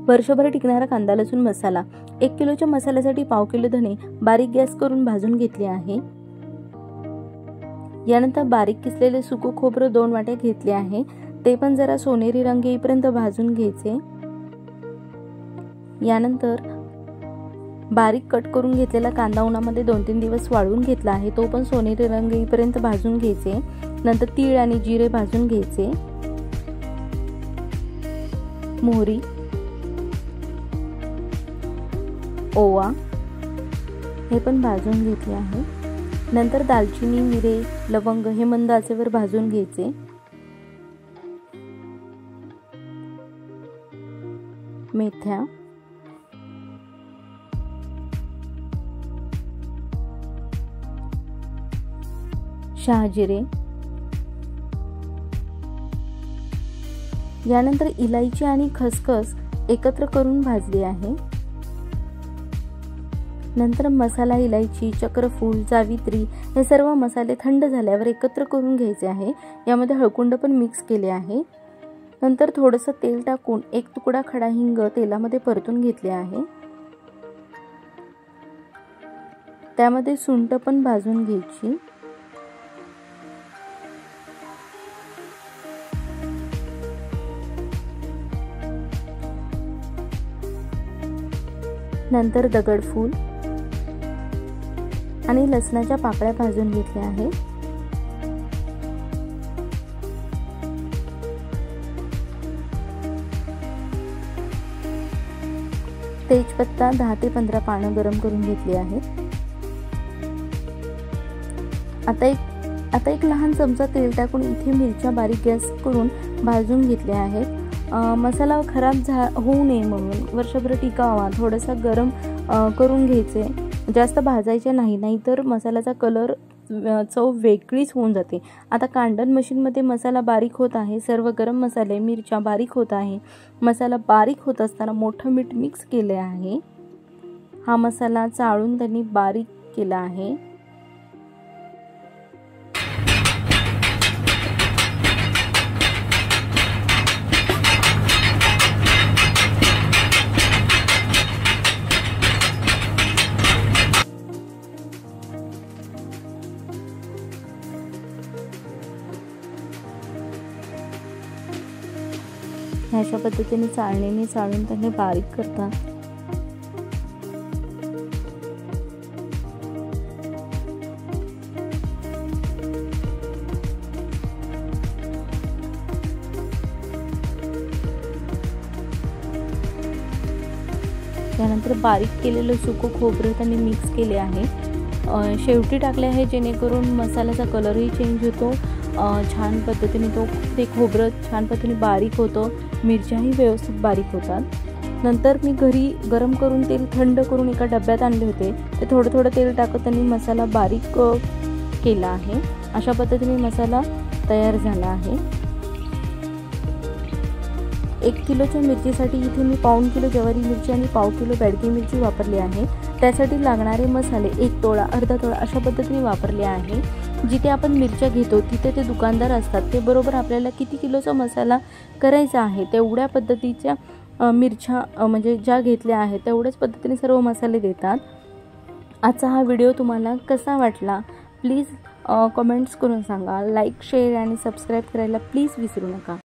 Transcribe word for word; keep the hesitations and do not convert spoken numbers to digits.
वर्षभर टिकणारा कांदा लसूण मसाला। एक किलोच्या मसाल्यासाठी पाव किलो धणे बारीक गॅस करून भाजून घेतले आहे। यानंतर बारीक किसलेले सुकं खोबरं दोन वाट्या घेतले आहे, ते पण जरा सोनेरी रंग येईपर्यंत भाजून घ्यायचे। यानंतर बारीक कट करून घेतलेला कांदा उन्हामध्ये दोन तीन दिवस वाळवून घेतला आहे, तो पण सोनेरी रंग येईपर्यंत भाजून घ्यायचे। नंतर तीळ आणि जिरे भाजून घ्यायचे। मोहरी, ओवा हे पण भाजून घेतले आहे। नंतर दालचिनी, मिरे, लवंग हे मंद आचेवर भाजून घ्यायचे। मेथ्या, शहाजिरे, यानंतर इलायची आणि खसखस एकत्र करून भाजली आहे। नंतर मसाला, इलायची, चक्रफूल, जावित्री हे सर्व मसाले थंड झाल्यावर एकत्र करून घ्यायचे आहे। यामध्ये हळकुंड पण मिक्स केले आहे। नंतर थोडंसं तेल टाकून एक तुकडा खडा हिंग तेलामध्ये परतून घेतले आहे। त्यामध्ये सुंठ पण भाजून घ्यायची। नंतर दगडफूल आणि लसणाच्या पाकळ्या भाजून घेतल्या आहेत। तेजपत्ता दहा ते पंधरा पानं गरम करून घेतली आहेत। आता एक आता एक लहान चमचा तेल टाकून इथे मिरच्या बारीक गॅस करून भाजून घेतल्या आहेत। मसाला खराब झा होऊ नये म्हणून वर्षभर टिकावा थोडासा गरम करून घ्यायचे, जास्त भाजायचे नाही, नाहीतर मसाल्याचा कलर चव वेगळीच होऊन जाते। आता कांडण मशीनमध्ये मसाला बारीक होत आहे। सर्व गरम मसाले, मिरच्या बारीक होत आहे। मसाला बारीक होत असताना मोठं मीठ मिक्स केले आहे। हा मसाला चाळून त्यांनी बारीक केला आहे। अशा पद्धतीने चाळणीने चाळून त्यांनी बारीक करतात। त्यानंतर बारीक केलेलं सुकं खोबरं त्यांनी मिक्स केले आहे। शेवटी टाकले आहे जेणेकरून मसाल्याचा कलरही चेंज होतो, छान पद्धतीने तो ते खोबरं छान पद्धतीने बारीक होतं, मिरच्याही व्यवस्थित बारीक होतात। नंतर मी घरी गरम करून तेल थंड करून एका डब्यात आणले होते, ते थोडं थोडं तेल टाकत त्यांनी मसाला बारीक केला आहे। अशा पद्धतीने मसाला तयार झाला आहे। एक किलोच्या मिरचीसाठी इथे मी पाऊण किलो ज्वारी मिरची आणि पाव किलो बेडगी मिरची वापरली आहे। त्यासाठी लागणारे मसाले एक तोळा, अर्धा तोळा अशा पद्धतीने वापरले आहे। जिथे आपण मिरच्या घेतो तिथे ते दुकानदार असतात, ते बरोबर आपल्याला किती किलोचा मसाला करायचा आहे तेवढ्या पद्धतीच्या मिरच्या म्हणजे ज्या घेतल्या आहेत तेवढ्याच पद्धतीने सर्व मसाले देतात। आजचा हा व्हिडिओ तुम्हाला कसा वाटला प्लीज कमेंट्स करून सांगा। लाईक, शेअर आणि सबस्क्राईब करायला प्लीज विसरू नका।